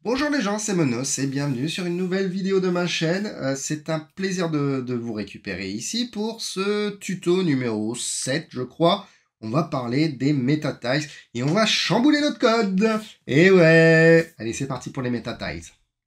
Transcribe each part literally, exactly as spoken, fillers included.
Bonjour les gens, c'est Monos et bienvenue sur une nouvelle vidéo de ma chaîne. Euh, c'est un plaisir de, de vous récupérer ici pour ce tuto numéro sept, je crois. On va parler des meta-tiles et on va chambouler notre code. Et ouais, allez, c'est parti pour les meta-tiles.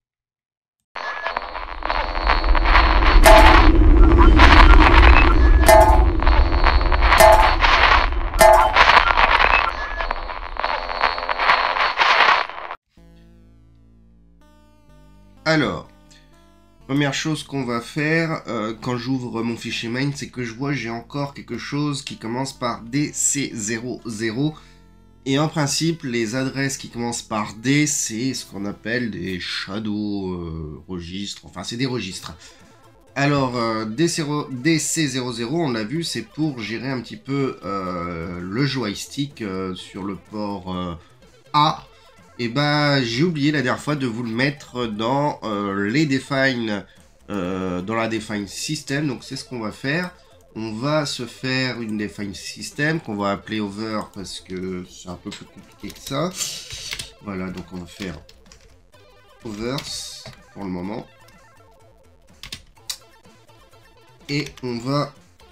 Alors, première chose qu'on va faire euh, quand j'ouvre mon fichier main, c'est que je vois j'ai encore quelque chose qui commence par D C zéro zéro. Et en principe, les adresses qui commencent par D, c'est ce qu'on appelle des shadow euh, registres. Enfin, c'est des registres. Alors, euh, D C zéro zéro, on l'a vu, c'est pour gérer un petit peu euh, le joystick euh, sur le port euh, A. Et bah, j'ai oublié la dernière fois de vous le mettre dans euh, les define, euh, dans la define system. Donc c'est ce qu'on va faire. On va se faire une define system qu'on va appeler over parce que c'est un peu plus compliqué que ça. Voilà, donc on va faire overs pour le moment. Et on va...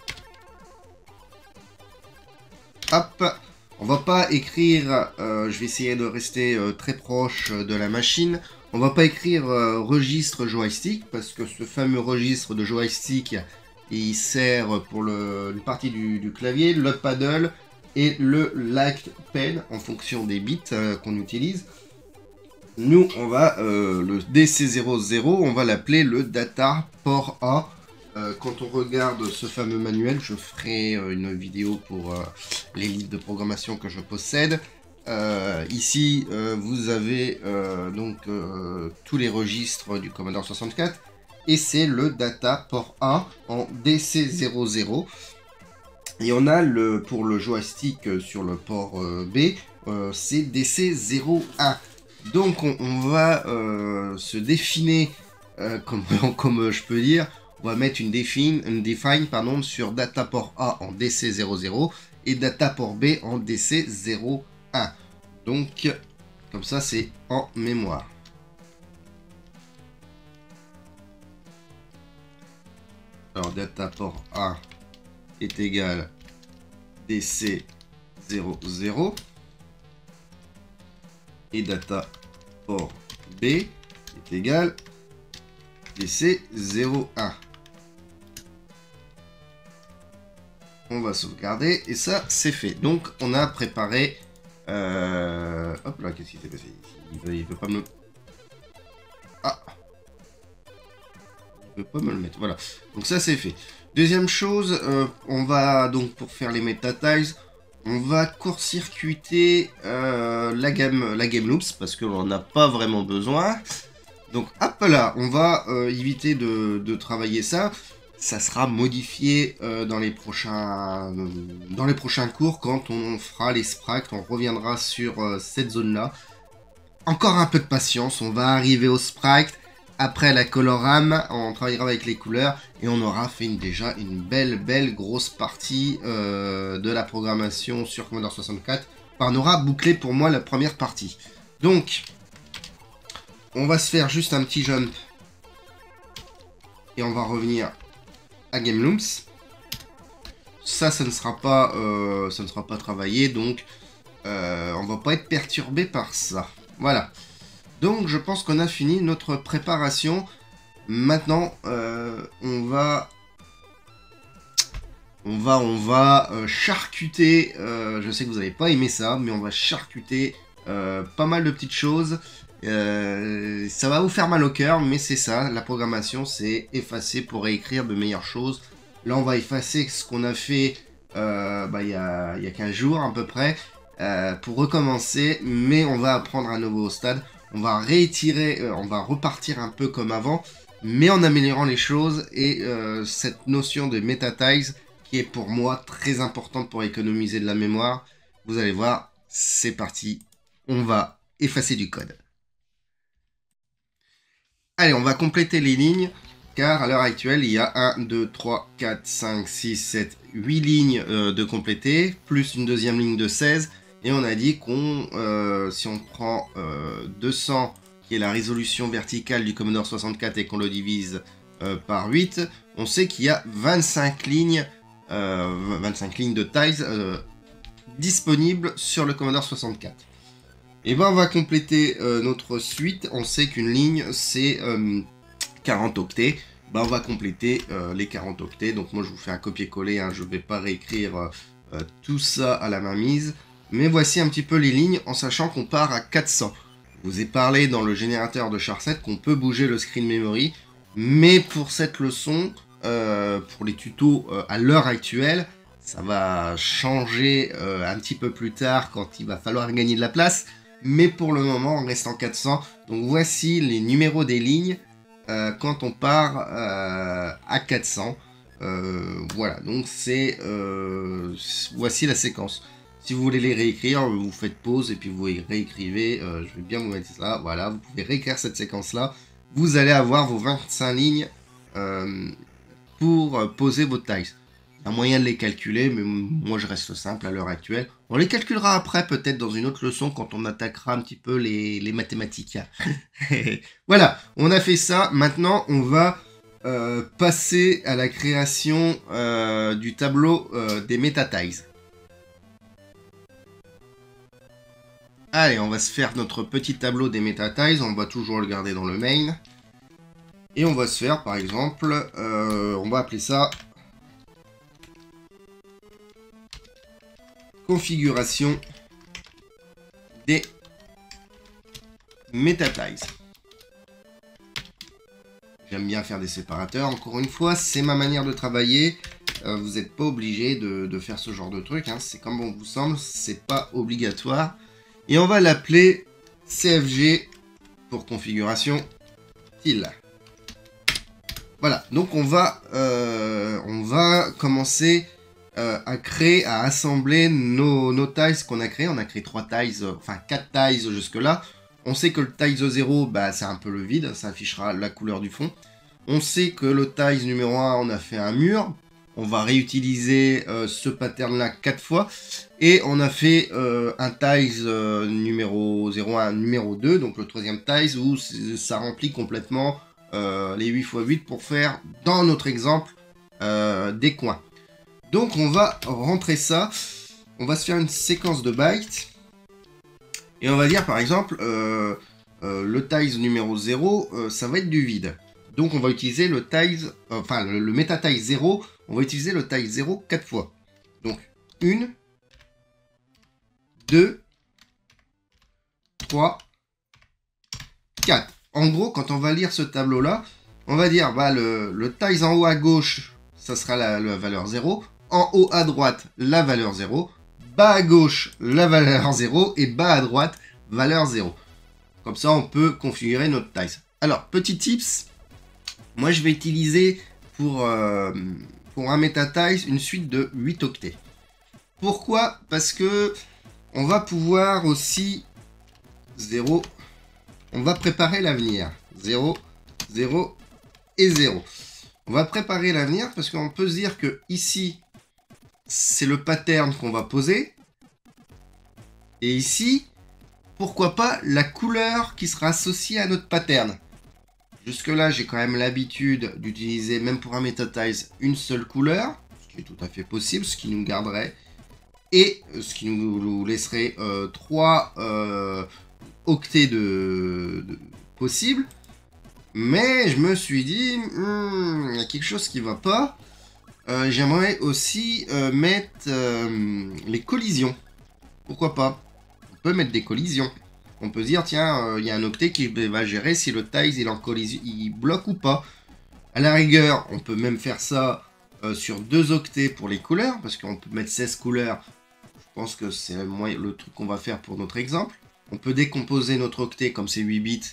Hop! On va pas écrire, euh, je vais essayer de rester euh, très proche de la machine. On va pas écrire euh, registre joystick parce que ce fameux registre de joystick, il sert pour le, une partie du, du clavier, le paddle et le like pen en fonction des bits euh, qu'on utilise. Nous, on va euh, le D C zéro zéro, on va l'appeler le data port A. Euh, quand on regarde ce fameux manuel, je ferai euh, une vidéo pour euh, les livres de programmation que je possède. Euh, ici, euh, vous avez euh, donc euh, tous les registres du Commodore soixante-quatre et c'est le data port A en D C zéro zéro. Et on a le pour le joystick sur le port euh, B, euh, c'est D C zéro un. Donc on, on va euh, se définir, euh, comme, comme je peux dire. On va mettre une define, une define pardon, sur data port A en D C zéro zéro et data port B en D C zéro un. Donc, comme ça, c'est en mémoire. Alors, data port A est égal D C zéro zéro et data port B est égal D C zéro un. On va sauvegarder et ça c'est fait. Donc on a préparé euh... hop là, qu'est-ce qui s'est passé ici? Il veut, il veut pas me... Ah, il veut pas me le mettre, voilà. Donc ça c'est fait. Deuxième chose, euh, on va donc pour faire les meta-tiles, on va court-circuiter euh, la game, la game loops parce que l'on n'a pas vraiment besoin. Donc hop là, on va euh, éviter de, de travailler ça. Ça sera modifié euh, dans, les prochains, euh, dans les prochains cours quand on fera les sprites, on reviendra sur euh, cette zone-là. Encore un peu de patience, on va arriver au sprite. Après la colorame, on travaillera avec les couleurs et on aura fait une, déjà une belle, belle grosse partie euh, de la programmation sur Commodore soixante-quatre. Enfin, on aura bouclé pour moi la première partie. Donc, on va se faire juste un petit jump et on va revenir à Game Loops. Ça, ça ne sera pas, euh, ça ne sera pas travaillé, donc euh, on va pas être perturbé par ça. Voilà. Donc, je pense qu'on a fini notre préparation. Maintenant, euh, on va, on va, on va euh, charcuter. Euh, je sais que vous n'avez pas aimé ça, mais on va charcuter euh, pas mal de petites choses. Euh, ça va vous faire mal au cœur, mais c'est ça, la programmation, c'est effacer pour réécrire de meilleures choses. Là, on va effacer ce qu'on a fait euh, bah, il y a, il y a quinze jours à peu près, euh, pour recommencer, mais on va apprendre un nouveau stade. On va réétirer, euh, on va repartir un peu comme avant, mais en améliorant les choses, et euh, cette notion de meta-tiles, qui est pour moi très importante pour économiser de la mémoire, vous allez voir, c'est parti, on va effacer du code. Allez, on va compléter les lignes, car à l'heure actuelle, il y a un, deux, trois, quatre, cinq, six, sept, huit lignes euh, de compléter, plus une deuxième ligne de seize, et on a dit qu'on, euh, si on prend euh, deux cents qui est la résolution verticale du Commodore soixante-quatre et qu'on le divise euh, par huit, on sait qu'il y a vingt-cinq lignes, euh, vingt-cinq lignes de tiles euh, disponibles sur le Commodore soixante-quatre. Et ben on va compléter euh, notre suite. On sait qu'une ligne c'est euh, quarante octets. Ben, on va compléter euh, les quarante octets. Donc moi je vous fais un copier-coller, hein. Je ne vais pas réécrire euh, euh, tout ça à la mainmise. Mais voici un petit peu les lignes en sachant qu'on part à quatre cents. Je vous ai parlé dans le générateur de char sept qu'on peut bouger le screen memory. Mais pour cette leçon, euh, pour les tutos euh, à l'heure actuelle, ça va changer euh, un petit peu plus tard quand il va falloir gagner de la place. Mais pour le moment, on reste en quatre cents. Donc voici les numéros des lignes euh, quand on part euh, à quatre cents. Euh, voilà, donc c'est euh, voici la séquence. Si vous voulez les réécrire, vous faites pause et puis vous réécrivez. Euh, je vais bien vous mettre ça. Voilà, vous pouvez réécrire cette séquence-là. Vous allez avoir vos vingt-cinq lignes euh, pour poser votre tiles. Un moyen de les calculer, mais moi je reste simple à l'heure actuelle. On les calculera après, peut-être dans une autre leçon, quand on attaquera un petit peu les, les mathématiques. Voilà, on a fait ça. Maintenant, on va euh, passer à la création euh, du tableau euh, des MetaTiles. Allez, on va se faire notre petit tableau des MetaTiles. On va toujours le garder dans le main. Et on va se faire, par exemple, euh, on va appeler ça... configuration des MetaTiles. J'aime bien faire des séparateurs. Encore une fois, c'est ma manière de travailler. Euh, vous n'êtes pas obligé de, de faire ce genre de truc. Hein. C'est comme bon vous semble. C'est pas obligatoire. Et on va l'appeler C F G pour configuration tile. Voilà. Donc on va, euh, on va commencer... Euh, à créer, à assembler nos, nos tiles qu'on a créés. On a créé trois tiles, euh, enfin quatre tiles jusque là. On sait que le tile zéro, bah, c'est un peu le vide, ça affichera la couleur du fond. On sait que le tile numéro un, on a fait un mur. On va réutiliser euh, ce pattern là quatre fois. Et on a fait euh, un tiles euh, numéro zéro un, numéro deux, donc le troisième tiles où ça remplit complètement euh, les huit fois huit pour faire, dans notre exemple, euh, des coins. Donc on va rentrer ça, on va se faire une séquence de bytes, et on va dire par exemple, euh, euh, le tiles numéro zéro, euh, ça va être du vide. Donc on va utiliser le tiles, euh, enfin le, le MetaTile zéro, on va utiliser le tile zéro quatre fois. Donc une, deux, trois, quatre. En gros, quand on va lire ce tableau-là, on va dire, bah, le, le tiles en haut à gauche, ça sera la, la valeur zéro. En haut à droite, la valeur zéro. Bas à gauche, la valeur zéro. Et bas à droite, valeur zéro. Comme ça, on peut configurer notre tiles. Alors, petit tips. Moi, je vais utiliser pour, euh, pour un MetaTiles une suite de huit octets. Pourquoi? Parce que on va pouvoir aussi... zéro. On va préparer l'avenir. zéro, zéro et zéro. On va préparer l'avenir parce qu'on peut se dire que ici... c'est le pattern qu'on va poser. Et ici, pourquoi pas la couleur qui sera associée à notre pattern. Jusque là, j'ai quand même l'habitude d'utiliser, même pour un MetaTiles, une seule couleur. Ce qui est tout à fait possible, ce qui nous garderait. Et ce qui nous, nous laisserait euh, trois euh, octets de, de possibles. Mais je me suis dit, hmm, il y a quelque chose qui ne va pas. Euh, J'aimerais aussi euh, mettre euh, les collisions. Pourquoi pas? On peut mettre des collisions. On peut se dire, tiens, il euh, y a un octet qui va gérer si le tiles il est en collision, il bloque ou pas. À la rigueur, on peut même faire ça euh, sur deux octets pour les couleurs, parce qu'on peut mettre seize couleurs. Je pense que c'est le, le truc qu'on va faire pour notre exemple. On peut décomposer notre octet, comme c'est huit bits,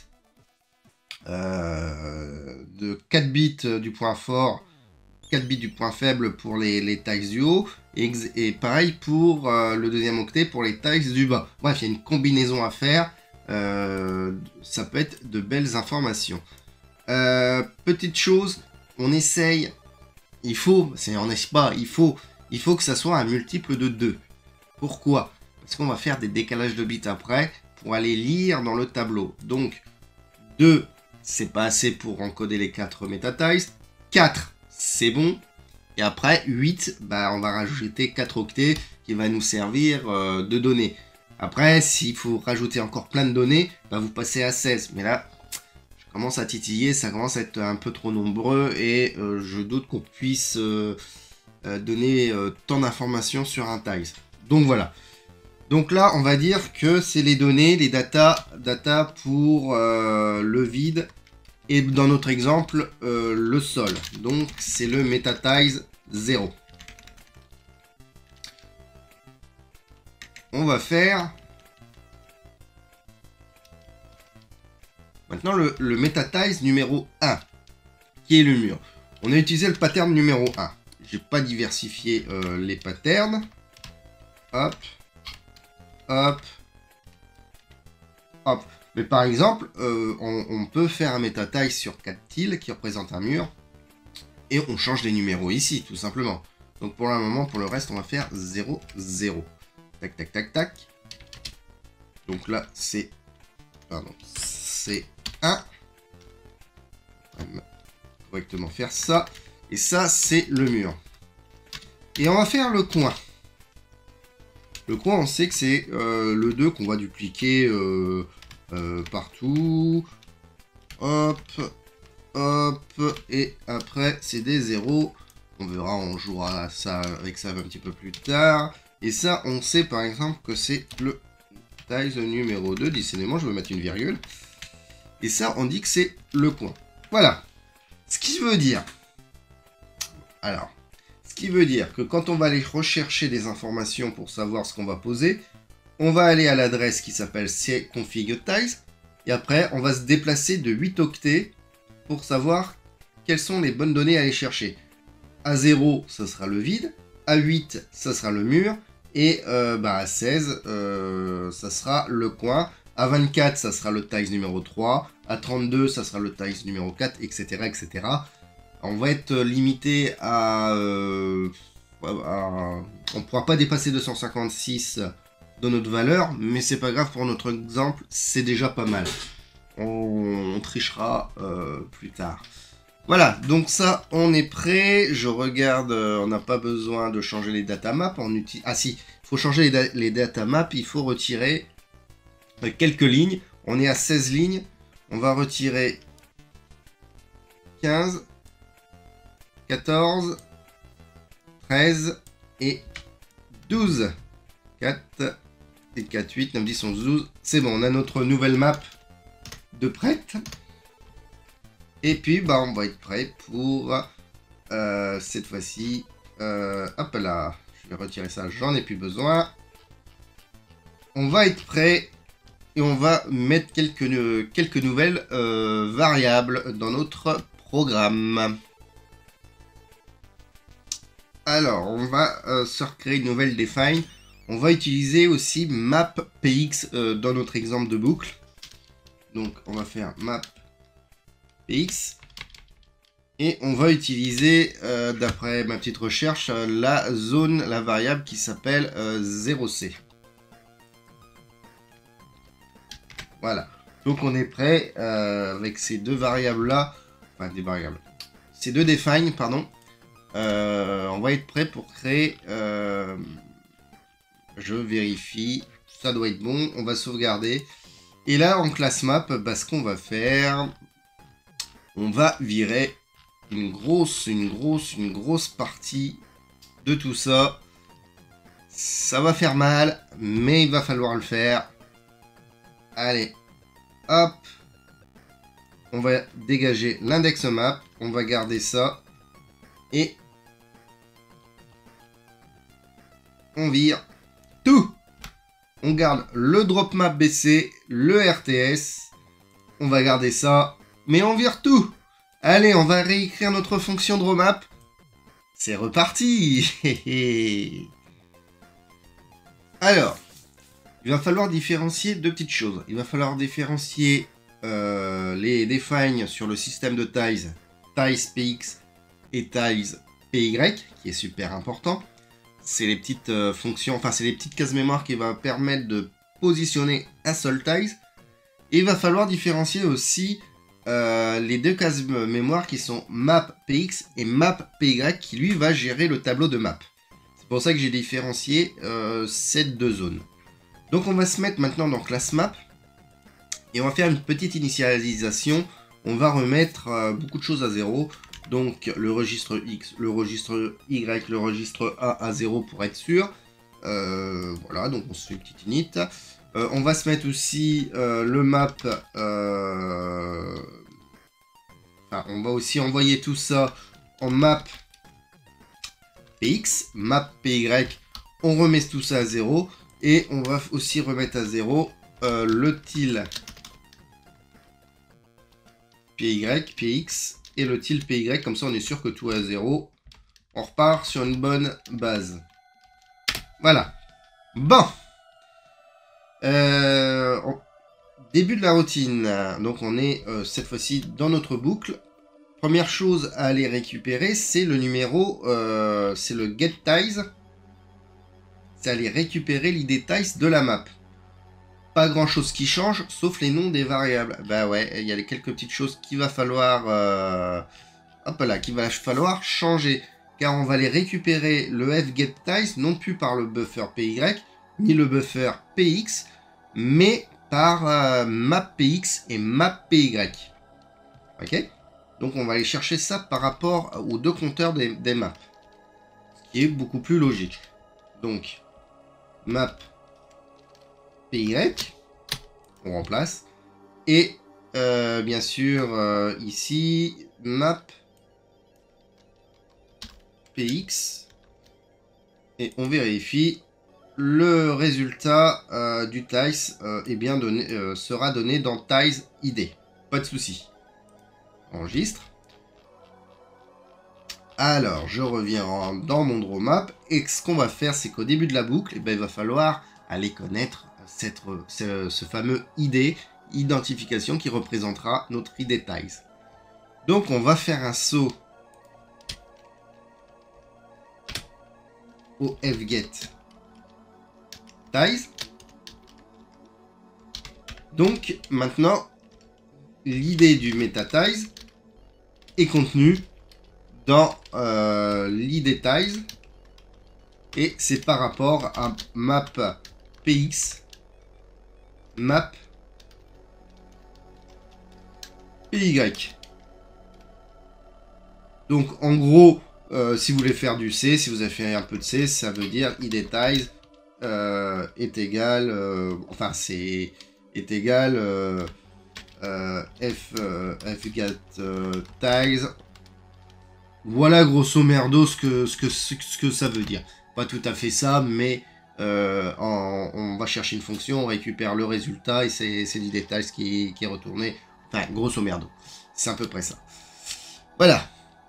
euh, de quatre bits du point fort, quatre bits du point faible pour les, les tiles du haut, et, et pareil pour euh, le deuxième octet pour les tiles du bas. Bref, il y a une combinaison à faire, euh, ça peut être de belles informations. Euh, petite chose, on essaye, il faut, c'est on n'est pas, il faut, il faut que ça soit un multiple de deux. Pourquoi? Parce qu'on va faire des décalages de bits après pour aller lire dans le tableau. Donc, deux, c'est pas assez pour encoder les quatre metatiles. quatre, c'est bon. Et après, huit, bah, on va rajouter quatre octets qui va nous servir euh, de données. Après, s'il faut rajouter encore plein de données, bah, vous passez à seize. Mais là, je commence à titiller, ça commence à être un peu trop nombreux. Et euh, je doute qu'on puisse euh, euh, donner euh, tant d'informations sur un tiles. Donc voilà. Donc là, on va dire que c'est les données, les data, data pour euh, le vide. Et dans notre exemple, euh, le sol. Donc c'est le metatiles zéro. On va faire maintenant le, le metatiles numéro un, qui est le mur. On a utilisé le pattern numéro un. J'ai pas diversifié euh, les patterns. Hop, hop, hop. Mais par exemple, euh, on, on peut faire un metatiles sur quatre tiles qui représente un mur. Et on change les numéros ici, tout simplement. Donc pour le moment, pour le reste, on va faire zéro, zéro. Tac, tac, tac, tac. Donc là, c'est... Pardon, c'est un. On va correctement faire ça. Et ça, c'est le mur. Et on va faire le coin. Le coin, on sait que c'est euh, le deux qu'on va dupliquer euh, euh, partout. Hop, hop. Et après, c'est des zéros. On verra, on jouera ça avec ça un petit peu plus tard. Et ça, on sait par exemple que c'est le tiles numéro deux. Décidément, je vais mettre une virgule. Et ça, on dit que c'est le coin. Voilà. Ce qui veut dire... Alors, ce qui veut dire que quand on va aller rechercher des informations pour savoir ce qu'on va poser, on va aller à l'adresse qui s'appelle cconfig.tiles. Et après, on va se déplacer de huit octets pour savoir quelles sont les bonnes données à aller chercher. À zéro, ça sera le vide. À huit, ça sera le mur. Et euh, bah, à seize, euh, ça sera le coin. À vingt-quatre, ça sera le tiles numéro trois. À trente-deux, ça sera le tiles numéro quatre, et cetera et cetera. On va être limité à... Euh, à on ne pourra pas dépasser deux cent cinquante-six de notre valeur, mais c'est pas grave pour notre exemple, c'est déjà pas mal. On, on trichera euh, plus tard. Voilà, donc ça, on est prêt. Je regarde, euh, on n'a pas besoin de changer les data maps. On utilise... Ah si, il faut changer les, da les data maps, il faut retirer euh, quelques lignes. On est à seize lignes. On va retirer quinze, quatorze, treize et douze. quatre et quatre, huit, neuf, dix, onze, douze. C'est bon, on a notre nouvelle map de prête. Et puis, bah, on va être prêt pour euh, cette fois-ci. Euh, hop là, je vais retirer ça, j'en ai plus besoin. On va être prêt et on va mettre quelques, quelques nouvelles euh, variables dans notre programme. Alors, on va euh, se recréer une nouvelle define. On va utiliser aussi map.px euh, dans notre exemple de boucle. Donc, on va faire map. X et on va utiliser euh, d'après ma petite recherche euh, la zone, la variable qui s'appelle euh, zéro C. Voilà, donc on est prêt euh, avec ces deux variables là, enfin des variables, ces deux define pardon. Euh, on va être prêt pour créer euh, je vérifie, ça doit être bon, on va sauvegarder et là en classe map, bah, ce qu'on va faire, on va virer une grosse, une grosse, une grosse partie de tout ça. Ça va faire mal, mais il va falloir le faire. Allez, hop. On va dégager l'index map. On va garder ça. Et on vire tout. On garde le drop map B C, le R T S. On va garder ça. Mais on vire tout. Allez, on va réécrire notre fonction drawMap. C'est reparti. Alors, il va falloir différencier deux petites choses. Il va falloir différencier euh, les defines sur le système de tiles, tilespx et tilespy, qui est super important. C'est les petites euh, fonctions, enfin c'est les petites cases mémoire qui vont permettre de positionner un seul tile. Et il va falloir différencier aussi euh, les deux cases mémoire qui sont mappx et mappy qui lui va gérer le tableau de map. C'est pour ça que j'ai différencié euh, ces deux zones. Donc on va se mettre maintenant dans classe map et on va faire une petite initialisation. On va remettre euh, beaucoup de choses à zéro. Donc le registre X, le registre Y, le registre A à zéro pour être sûr. Euh, voilà, donc on se fait une petite init. Euh, on va se mettre aussi euh, le map. Euh... Enfin, on va aussi envoyer tout ça en map px, map py. On remet tout ça à zéro. Et on va aussi remettre à zéro euh, le til py, px et le til py. Comme ça, on est sûr que tout est à zéro. On repart sur une bonne base. Voilà. Bon. Euh, on... Début de la routine. Donc, on est euh, cette fois-ci dans notre boucle. Première chose à aller récupérer, c'est le numéro, euh, c'est le getTiles. C'est aller récupérer l'I D Tiles de la map. Pas grand chose qui change, sauf les noms des variables. Bah ouais, il y a quelques petites choses qu'il va falloir... Euh, hop là, qu'il va falloir changer. Car on va les récupérer le fGetTiles, non plus par le buffer py, ni le buffer px, mais par euh, mappx et mappy. Ok? Donc on va aller chercher ça par rapport aux deux compteurs des, des maps. Ce qui est beaucoup plus logique. Donc, map py, on remplace. Et euh, bien sûr, euh, ici, map px. Et on vérifie. Le résultat euh, du tiles euh, est bien donné, euh, sera donné dans tiles I D. Pas de souci. Enregistre. Alors, je reviens dans mon draw map. Et ce qu'on va faire, c'est qu'au début de la boucle, eh ben, il va falloir aller connaître cette, ce, ce fameux I D, identification, qui représentera notre I D Tiles. Donc, on va faire un saut au fGetTiles. Donc, maintenant, l'I D du MetaTiles est contenu dans euh, l'I D Tiles et c'est par rapport à map px, map py. Donc en gros, euh, si vous voulez faire du C, si vous avez fait un peu de C, ça veut dire I D Tiles euh, est égal, euh, enfin c'est est égal euh, euh, f euh, fget euh, tiles. Voilà grosso merdo ce que, ce, que, ce que ça veut dire. Pas tout à fait ça, mais euh, en, on va chercher une fonction, on récupère le résultat et c'est l'I D Tiles qui, qui est retourné. Enfin, grosso merdo. C'est à peu près ça. Voilà.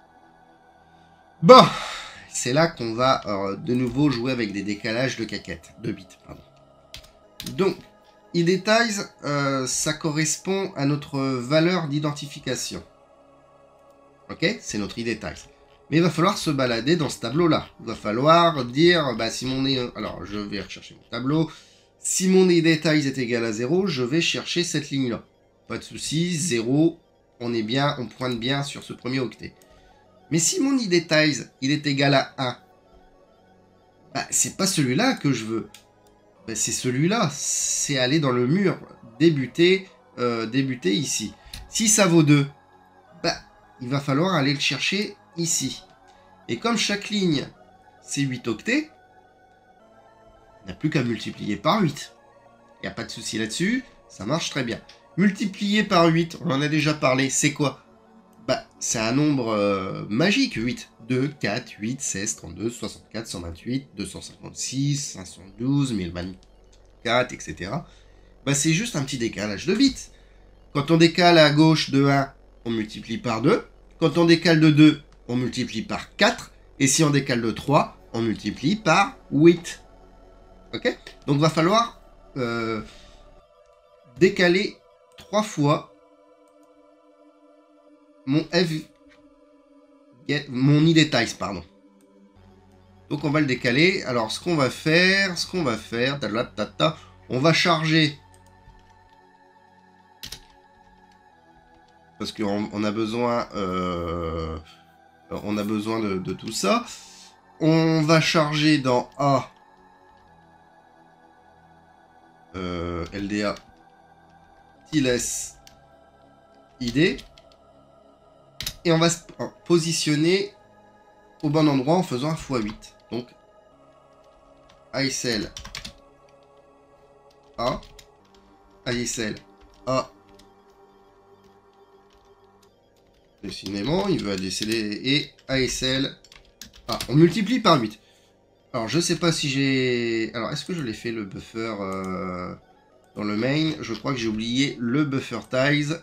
Bon, c'est là qu'on va euh, de nouveau jouer avec des décalages de caquettes, de bits. Pardon. Donc, I D Tiles, euh, ça correspond à notre valeur d'identification. Ok, c'est notre I D Tiles. Mais il va falloir se balader dans ce tableau-là. Il va falloir dire, bah, si mon... Alors, je vais rechercher mon tableau. Si mon I D Tiles est égal à zéro, je vais chercher cette ligne-là. Pas de souci, zéro, on est bien, on pointe bien sur ce premier octet. Mais si mon I D Tiles, il est égal à un, bah, c'est pas celui-là que je veux. Bah, c'est celui-là, c'est aller dans le mur, débuter, euh, débuter ici. Si ça vaut deux, bah, il va falloir aller le chercher ici. Et comme chaque ligne, c'est huit octets, on n'a plus qu'à multiplier par huit. Il n'y a pas de souci là-dessus, ça marche très bien. Multiplier par huit, on en a déjà parlé, c'est quoi? Bah, c'est un nombre euh, magique, huit. deux, quatre, huit, seize, trente-deux, soixante-quatre, cent vingt-huit, deux cent cinquante-six, cinq cent douze, mille vingt-quatre, et cetera. Bah, c'est juste un petit décalage de bits. Quand on décale à gauche de un, on multiplie par deux. Quand on décale de deux, on multiplie par quatre. Et si on décale de trois, on multiplie par huit. Ok? Donc, va falloir euh, décaler trois fois mon F, mon I D Tiles, pardon. Donc, on va le décaler. Alors, ce qu'on va faire, ce qu'on va faire, on va charger parce qu'on on a besoin, euh, on a besoin de, de tout ça. On va charger dans A, euh, L D A, tiles I D, et on va se positionner au bon endroit en faisant un fois huit. Donc, A S L A, A S L A. Décidément, il veut décéder. Et A S L A. On multiplie par huit. Alors, je sais pas si j'ai... Alors, est-ce que je l'ai fait, le buffer euh, dans le main? Je crois que j'ai oublié le buffer ties.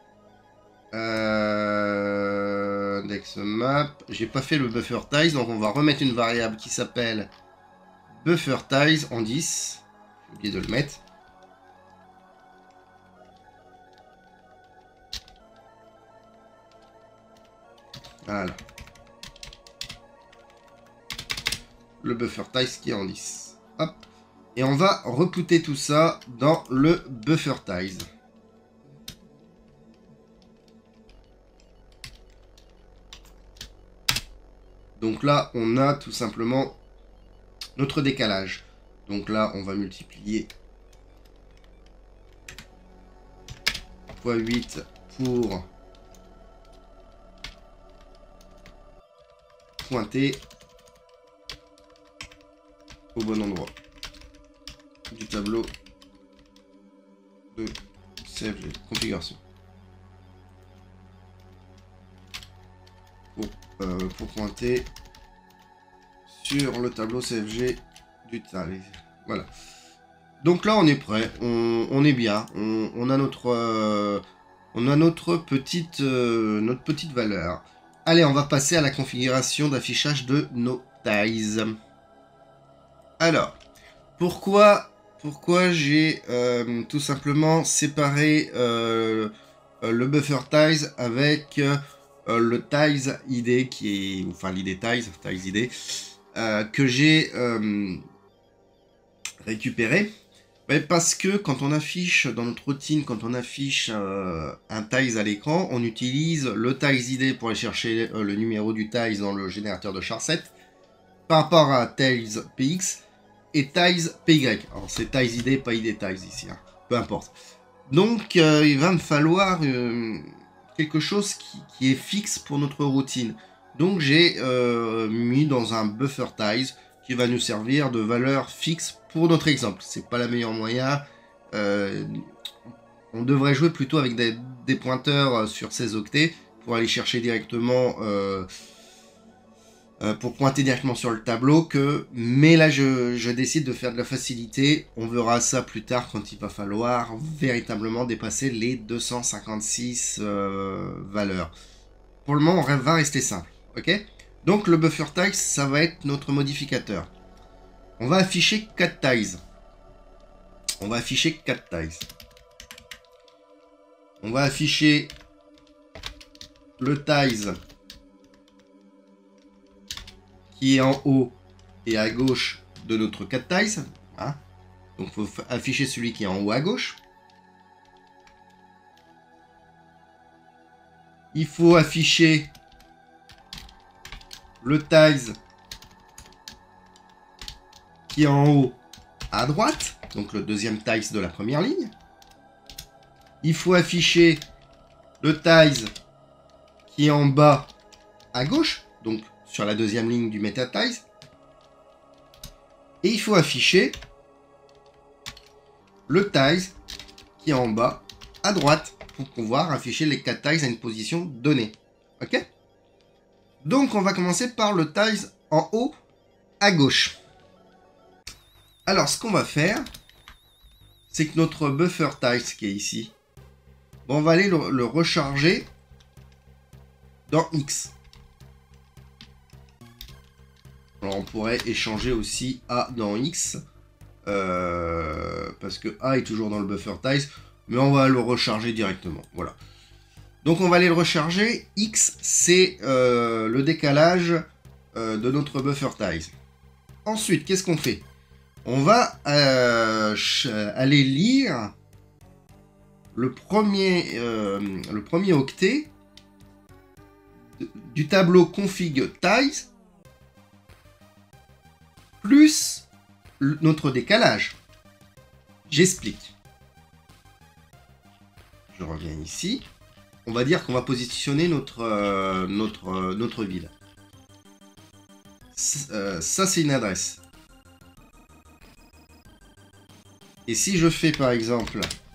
Euh... Next map. J'ai pas fait le buffer ties, donc on va remettre une variable qui s'appelle buffer ties en dix. J'ai oublié de le mettre. Voilà. Le buffer ties qui est en dix. Hop. Et on va repouter tout ça dans le buffer ties. Donc là, on a tout simplement notre décalage. Donc là, on va multiplier fois huit pour pointer au bon endroit du tableau de C F G configuration. Pour, euh, pour pointer sur le tableau C F G du tiles. Voilà. Donc là, on est prêt. On, on est bien. On, on a notre, euh, on a notre petite, euh, notre petite valeur. Allez, on va passer à la configuration d'affichage de nos tiles. Alors, pourquoi, pourquoi j'ai euh, tout simplement séparé euh, le buffer tiles avec euh, le tiles I D qui est, enfin l'I D tiles, tiles I D euh, que j'ai euh, récupéré? Ben parce que quand on affiche dans notre routine, quand on affiche euh, un tiles à l'écran, on utilise le tiles I D pour aller chercher euh, le numéro du tiles dans le générateur de charset par rapport à tiles P X et tiles P Y. Alors c'est tiles I D, pas I D tiles ici, hein. Peu importe. Donc euh, il va me falloir euh, quelque chose qui, qui est fixe pour notre routine. Donc j'ai euh, mis dans un buffer tiles qui va nous servir de valeur fixe pour notre exemple. C'est pas la meilleure moyen. Euh, on devrait jouer plutôt avec des, des pointeurs sur seize octets pour aller chercher directement, euh, euh, pour pointer directement sur le tableau. Que, mais là, je, je décide de faire de la facilité. On verra ça plus tard quand il va falloir véritablement dépasser les deux cent cinquante-six euh, valeurs. Pour le moment, on va rester simple. Ok ? Donc le buffer tiles, ça va être notre modificateur. On va afficher quatre tiles. On va afficher quatre tiles. On va afficher le tiles qui est en haut et à gauche de notre quatre tiles. Hein. Donc il faut afficher celui qui est en haut à gauche. Il faut afficher le tiles qui est en haut à droite, donc le deuxième tiles de la première ligne. Il faut afficher le tiles qui est en bas à gauche, donc sur la deuxième ligne du meta tiles. Et il faut afficher le tiles qui est en bas à droite pour pouvoir afficher les quatre tiles à une position donnée. Ok ? Donc on va commencer par le tiles en haut à gauche. Alors ce qu'on va faire, c'est que notre buffer tiles qui est ici, bon, on va aller le, le recharger dans X. Alors on pourrait échanger aussi A dans X, euh, parce que A est toujours dans le buffer tiles, mais on va le recharger directement. Voilà. Donc on va aller le recharger. X, c'est euh, le décalage euh, de notre buffer tiles. Ensuite, qu'est-ce qu'on fait? On va euh, aller lire le premier, euh, le premier octet du tableau config tiles plus notre décalage. J'explique. Je reviens ici. On va dire qu'on va positionner notre, euh, notre, euh, notre ville. C euh, ça, c'est une adresse. Et si je fais par exemple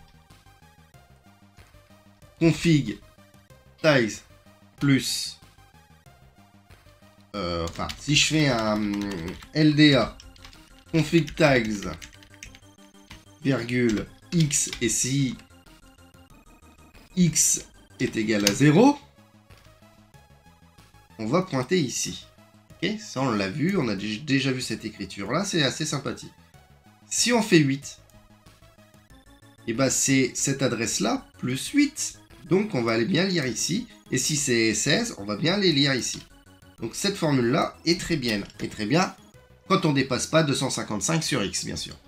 config tiles plus euh, enfin si je fais un L D A config tiles virgule x et si x est égal à zéro, on va pointer ici. Ok, ça on l'a vu, on a déjà vu cette écriture là, c'est assez sympathique. Si on fait huit, et bah c'est cette adresse là plus huit. Donc on va aller bien lire ici. Et si c'est seize, on va bien les lire ici. Donc cette formule là est très bien. Et très bien quand on dépasse pas deux cent cinquante-cinq sur x, bien sûr.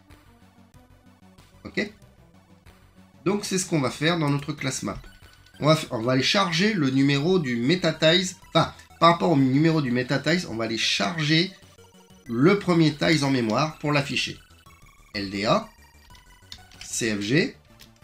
Ok. Donc c'est ce qu'on va faire dans notre classe map. On va, on va aller charger le numéro du metatiles. Enfin, par rapport au numéro du metatiles, on va aller charger le premier tiles en mémoire pour l'afficher. L D A, C F G,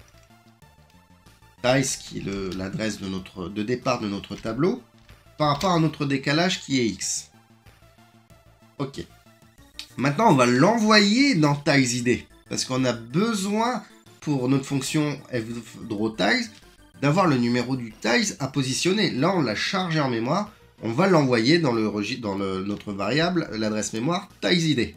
tiles qui est l'adresse de, notre, de départ de notre tableau, par rapport à notre décalage qui est x. Ok. Maintenant, on va l'envoyer dans TilesID, parce qu'on a besoin, pour notre fonction fDrawTiles, d'avoir le numéro du tiles à positionner. Là, on l'a chargé en mémoire, on va l'envoyer dans, le, dans le, notre variable, l'adresse mémoire TilesID.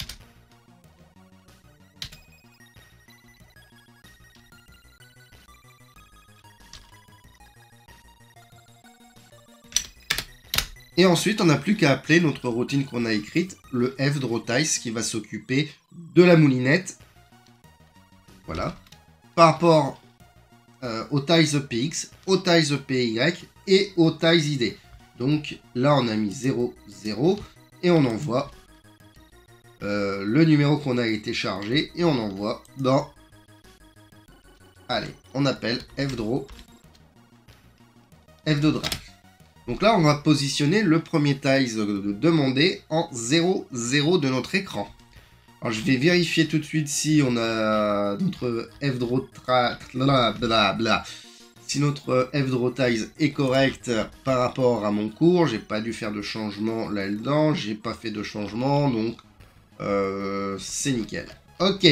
Et ensuite, on n'a plus qu'à appeler notre routine qu'on a écrite, le fDrawTiles, qui va s'occuper de la moulinette. Voilà. Par rapport euh, au TilesPX, au TilesPY et au TilesID. Donc là, on a mis zéro, zéro et on envoie euh, le numéro qu'on a été chargé et on envoie dans... Allez, on appelle fDraw, fDrawDrive. Donc là, on va positionner le premier tiles demandé en zéro, zéro de notre écran. Alors, je vais vérifier tout de suite si on a notre fDrawTiles, si notre fDrawTiles est correct par rapport à mon cours. J'ai pas dû faire de changement là-dedans, j'ai pas fait de changement, donc euh, c'est nickel. Ok.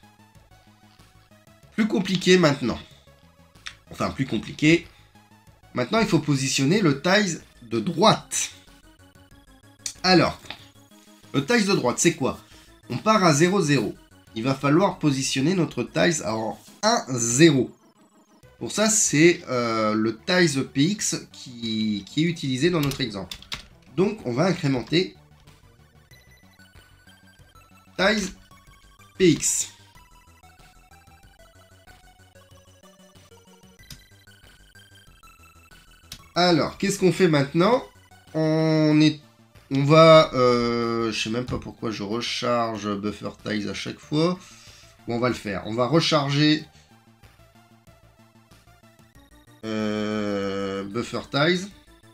Plus compliqué maintenant. Enfin, plus compliqué. Maintenant, il faut positionner le tiles de droite. Alors, le tiles de droite, c'est quoi? On part à zéro, zéro. Il va falloir positionner notre tiles en un, zéro. Pour ça, c'est euh, le TilesPX qui, qui est utilisé dans notre exemple. Donc, on va incrémenter TilesPX. Alors, qu'est-ce qu'on fait maintenant? On est, on va, euh, je sais même pas pourquoi je recharge BufferTiles à chaque fois. Bon, on va le faire. On va recharger euh, BufferTiles.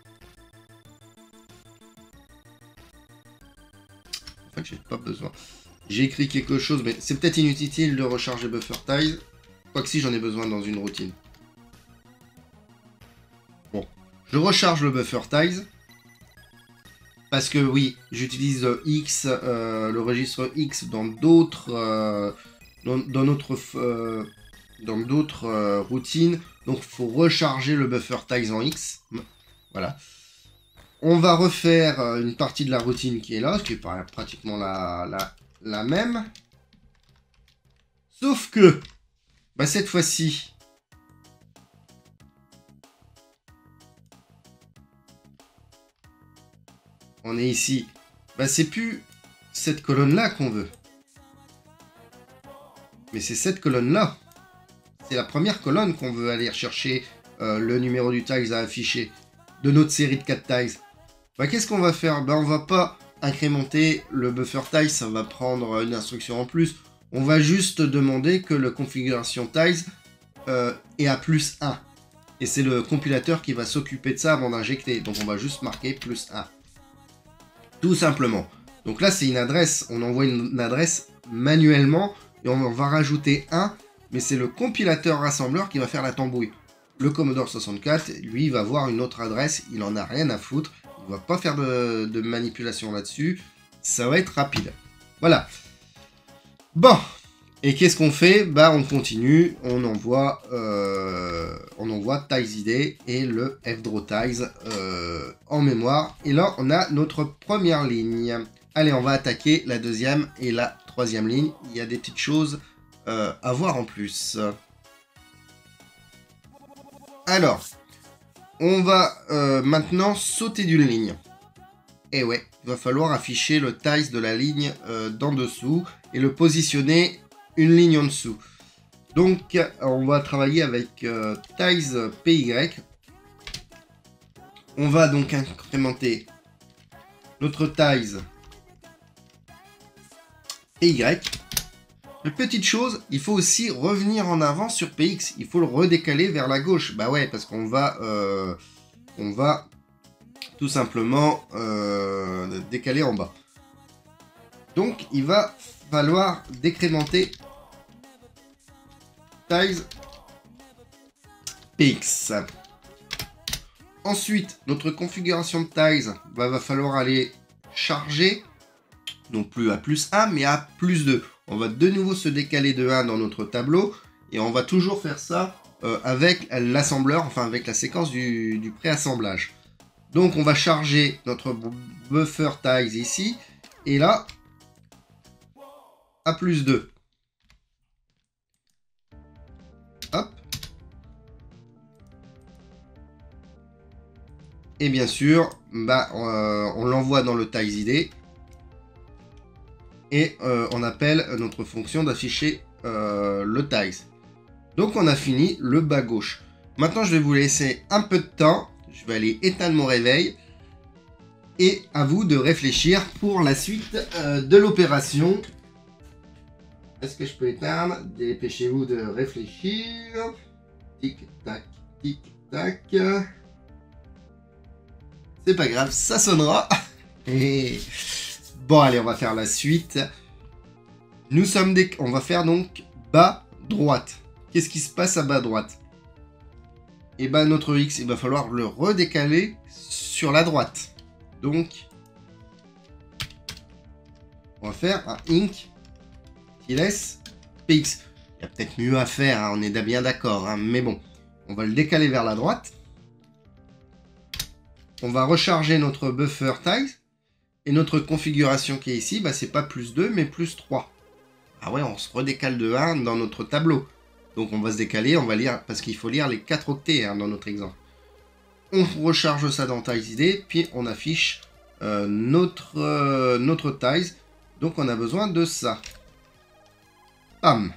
En fait, j'ai pas besoin. J'ai écrit quelque chose, mais c'est peut-être inutile de recharger BufferTiles. Quoique si, j'en ai besoin dans une routine. Bon. Je recharge le BufferTiles. Parce que oui, j'utilise X, euh, le registre X dans d'autres euh, dans, dans notre euh, dans d'autres euh, routines. Donc il faut recharger le BufferTiles en X. Voilà. On va refaire une partie de la routine qui est là, ce qui est pratiquement la, la, la même. Sauf que bah, cette fois-ci, on est ici, bah c'est plus cette colonne-là qu'on veut. Mais c'est cette colonne-là. C'est la première colonne qu'on veut aller chercher euh, le numéro du tiles à afficher de notre série de quatre tiles. Bah qu'est-ce qu'on va faire? Bah on va pas incrémenter le BufferTiles, ça va prendre une instruction en plus. On va juste demander que le configuration tiles euh, est à plus un. Et c'est le compilateur qui va s'occuper de ça avant d'injecter. Donc on va juste marquer plus un. Tout simplement. Donc là, c'est une adresse. On envoie une, une adresse manuellement. Et on va rajouter un. Mais c'est le compilateur rassembleur qui va faire la tambouille. Le Commodore soixante-quatre, lui, va avoir une autre adresse. Il en a rien à foutre. Il ne va pas faire de, de manipulation là-dessus. Ça va être rapide. Voilà. Bon. Et qu'est-ce qu'on fait? Bah, on continue. On envoie, euh, on envoie TiesID et le fdrawTies euh, en mémoire. Et là, on a notre première ligne. Allez, on va attaquer la deuxième et la troisième ligne. Il y a des petites choses euh, à voir en plus. Alors, on va euh, maintenant sauter d'une ligne. Et ouais, il va falloir afficher le ties de la ligne euh, d'en dessous et le positionner une ligne en dessous. Donc, on va travailler avec euh, ties P Y. On va donc incrémenter notre ties P Y. Une petite chose, il faut aussi revenir en avant sur P X. Il faut le redécaler vers la gauche. Bah ouais, parce qu'on va, euh, on va tout simplement euh, décaler en bas. Donc, il va falloir décrémenter ties P X. Ensuite, notre configuration de ties, bah, va falloir aller charger, non plus à plus un, mais à plus deux. On va de nouveau se décaler de un dans notre tableau, et on va toujours faire ça euh, avec l'assembleur, enfin avec la séquence du, du préassemblage. Donc on va charger notre buffer ties ici, et là, à plus deux. Hop. Et bien sûr, bah, euh, on l'envoie dans le TiesID. Et euh, on appelle notre fonction d'afficher euh, le ties. Donc on a fini le bas gauche. Maintenant je vais vous laisser un peu de temps. Je vais aller éteindre mon réveil. Et à vous de réfléchir pour la suite euh, de l'opération. Est-ce que je peux éteindre? Dépêchez-vous de réfléchir. Tic tac, tic tac. C'est pas grave, ça sonnera. Et... Bon, allez, on va faire la suite. Nous sommes des... On va faire donc bas droite. Qu'est-ce qui se passe à bas droite? Et ben notre X, il va falloir le redécaler sur la droite. Donc, on va faire un inc qui laisse P X. Il y a peut-être mieux à faire, hein, on est bien d'accord. Hein, mais bon, on va le décaler vers la droite. On va recharger notre buffer ties. Et notre configuration qui est ici, bah, c'est pas plus deux, mais plus trois. Ah ouais, on se redécale de un dans notre tableau. Donc on va se décaler, on va lire, parce qu'il faut lire les quatre octets hein, dans notre exemple. On recharge ça dans TiesID, puis on affiche euh, notre, euh, notre ties. Donc on a besoin de ça. Pam.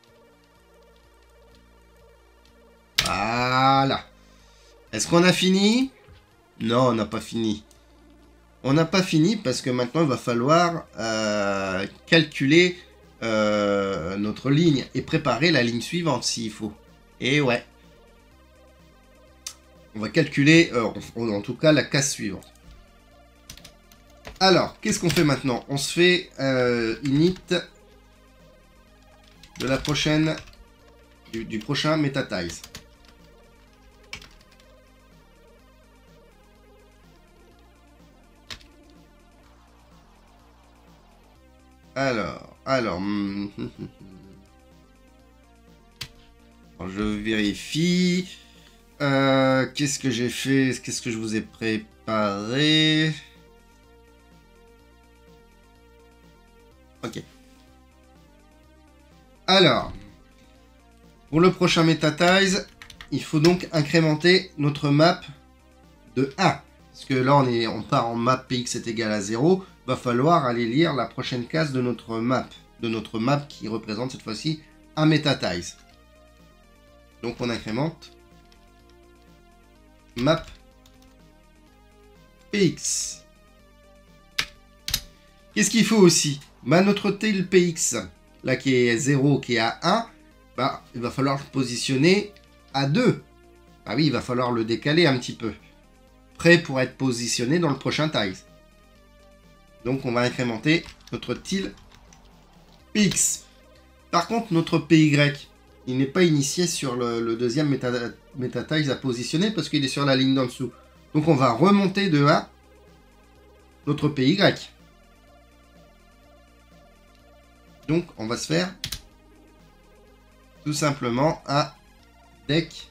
Voilà. Est-ce qu'on a fini? Non, on n'a pas fini. On n'a pas fini parce que maintenant il va falloir euh, calculer euh, notre ligne et préparer la ligne suivante s'il faut. Et ouais. On va calculer euh, en, en tout cas la case suivante. Alors, qu'est-ce qu'on fait maintenant? On se fait euh, init de la prochaine du, du prochain MetaTies. Alors, alors, hum, hum, hum. alors, je vérifie. Euh, Qu'est-ce que j'ai fait? Qu'est-ce que je vous ai préparé? Ok. Alors, pour le prochain MetaTies, il faut donc incrémenter notre map de un. Parce que là, on, est, on part en map P X est égal à zéro. Va falloir aller lire la prochaine case de notre map. De notre map qui représente cette fois-ci un MetaTies. Donc on incrémente map P X. Qu'est-ce qu'il faut aussi? Bah, notre tail P X, là qui est zéro, qui est à un, bah, il va falloir le positionner à deux. Ah oui, il va falloir le décaler un petit peu. Prêt pour être positionné dans le prochain tiles. Donc on va incrémenter notre tile P X. Par contre, notre P Y, il n'est pas initié sur le, le deuxième méta, méta tiles à positionner parce qu'il est sur la ligne d'en dessous. Donc on va remonter de un notre P Y. Donc on va se faire tout simplement un deck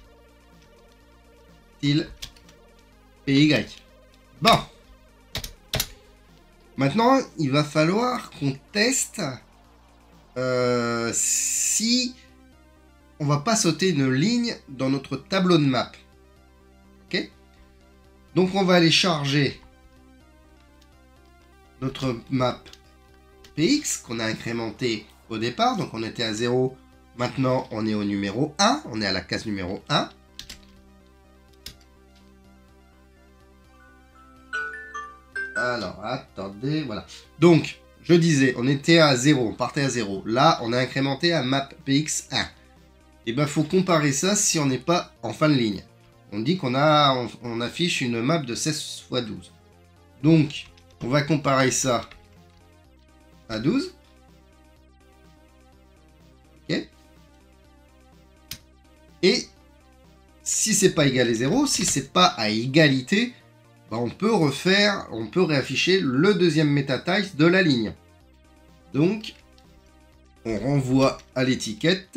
tile P Y. Bon. Maintenant, il va falloir qu'on teste euh, si on va pas sauter une ligne dans notre tableau de map. Ok? Donc on va aller charger notre map P X qu'on a incrémenté au départ. Donc on était à zéro. Maintenant on est au numéro un. On est à la case numéro un. Alors, attendez, voilà. Donc, je disais, on était à zéro, on partait à zéro. Là, on a incrémenté à map P X un. Et ben, faut comparer ça si on n'est pas en fin de ligne. On dit qu'on a, on, on affiche une map de seize fois douze. Donc, on va comparer ça à douze. Ok. Et si c'est pas égal à zéro, si c'est pas à égalité, bah on peut refaire, on peut réafficher le deuxième méta-tiles de la ligne. Donc, on renvoie à l'étiquette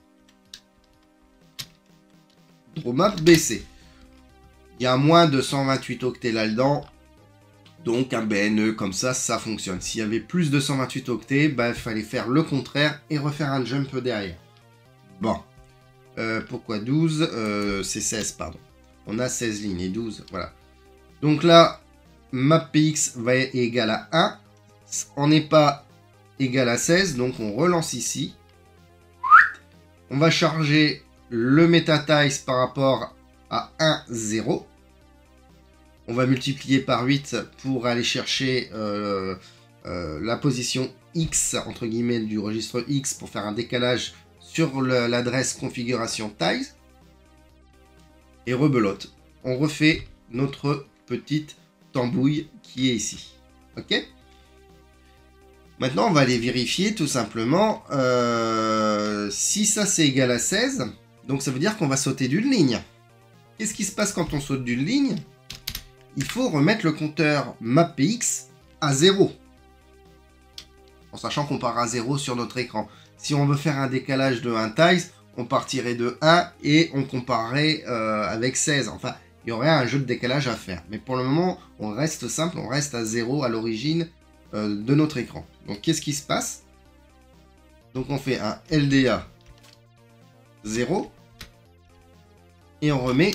DrawMap B C. Il y a moins de cent vingt-huit octets là-dedans, donc un B N E comme ça, ça fonctionne. S'il y avait plus de cent vingt-huit octets, bah, il fallait faire le contraire et refaire un jump derrière. Bon, euh, pourquoi douze euh, C'est seize, pardon. On a seize lignes et douze, voilà. Donc là, map P X va être égal à un. On n'est pas égal à seize, donc on relance ici. On va charger le MetaTiles par rapport à un, zéro. On va multiplier par huit pour aller chercher euh, euh, la position X, entre guillemets, du registre X pour faire un décalage sur l'adresse configuration tiles. Et rebelote. On refait notre petite tambouille qui est ici. Ok? Maintenant, on va aller vérifier tout simplement euh, si ça c'est égal à seize. Donc ça veut dire qu'on va sauter d'une ligne. Qu'est-ce qui se passe quand on saute d'une ligne? Il faut remettre le compteur map.px à zéro. En sachant qu'on part à zéro sur notre écran. Si on veut faire un décalage de un tiles, on partirait de un et on comparerait euh, avec seize. Enfin, il y aurait un jeu de décalage à faire. Mais pour le moment, on reste simple, on reste à zéro à l'origine euh, de notre écran. Donc, qu'est-ce qui se passe? Donc, on fait un L D A zéro et on remet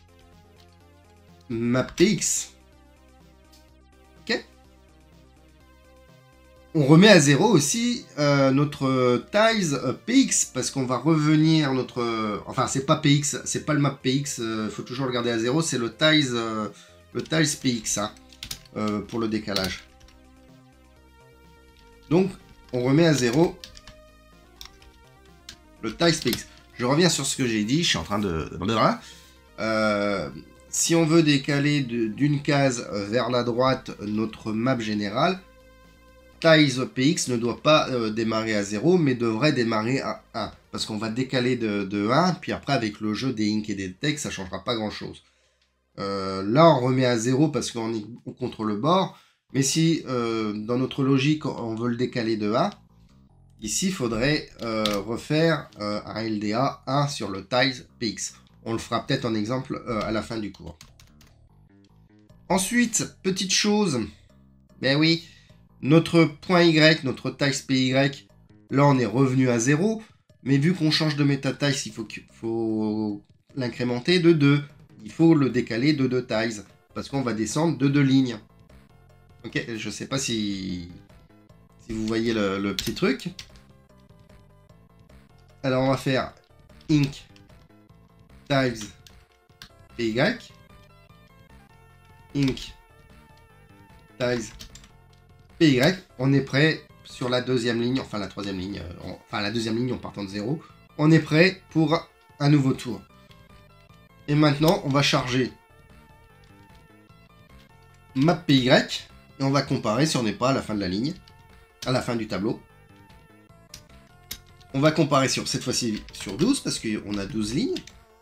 map.px. Ok? On remet à zéro aussi euh, notre tiles euh, P X parce qu'on va revenir notre... Euh, enfin, c'est pas P X, c'est pas le map P X, euh, faut toujours le garder à zéro, c'est le tiles, euh, le tiles P X hein, euh, pour le décalage. Donc, on remet à zéro le tiles P X. Je reviens sur ce que j'ai dit, je suis en train de... Euh, si on veut décaler d'une case vers la droite notre map générale, tiles P X ne doit pas euh, démarrer à zéro, mais devrait démarrer à un. Parce qu'on va décaler de, de un, puis après avec le jeu des inks et des textes, ça ne changera pas grand-chose. Euh, là, on remet à zéro parce qu'on est contre le bord. Mais si, euh, dans notre logique, on veut le décaler de un, ici, il faudrait euh, refaire euh, un L D A un sur le tiles P X. On le fera peut-être en exemple euh, à la fin du cours. Ensuite, petite chose, ben oui, notre point Y, notre tiles P Y, là on est revenu à zéro, mais vu qu'on change de méta-tiles, il faut, faut l'incrémenter de deux. Il faut le décaler de deux tiles, parce qu'on va descendre de deux lignes. Ok, je sais pas si, si vous voyez le, le petit truc. Alors on va faire ink tiles P Y, ink tiles P Y, on est prêt sur la deuxième ligne, enfin la troisième ligne, euh, enfin la deuxième ligne en partant de zéro, on est prêt pour un nouveau tour. Et maintenant, on va charger map P Y et on va comparer si on n'est pas à la fin de la ligne, à la fin du tableau. On va comparer sur cette fois-ci sur douze parce qu'on a douze lignes.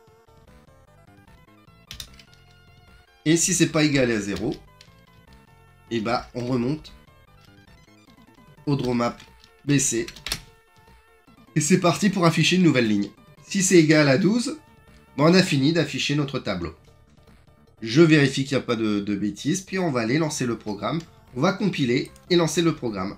Et si c'est pas égal à zéro, et bah on remonte au draw map B C. Et c'est parti pour afficher une nouvelle ligne. Si c'est égal à douze, bah on a fini d'afficher notre tableau. Je vérifie qu'il n'y a pas de, de bêtises, puis on va aller lancer le programme. On va compiler et lancer le programme.